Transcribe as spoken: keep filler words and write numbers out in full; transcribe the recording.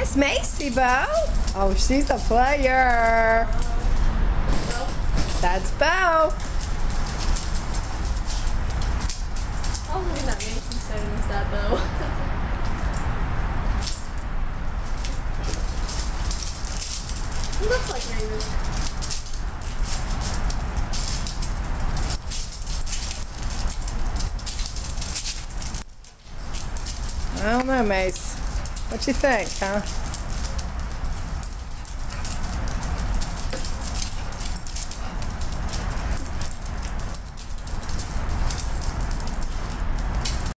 There's Macie, Boh. Oh, she's a player. That's Boh. Oh, look at that Macie starting with that Boh. He looks like Raven. I don't know, Mace. What you think, huh?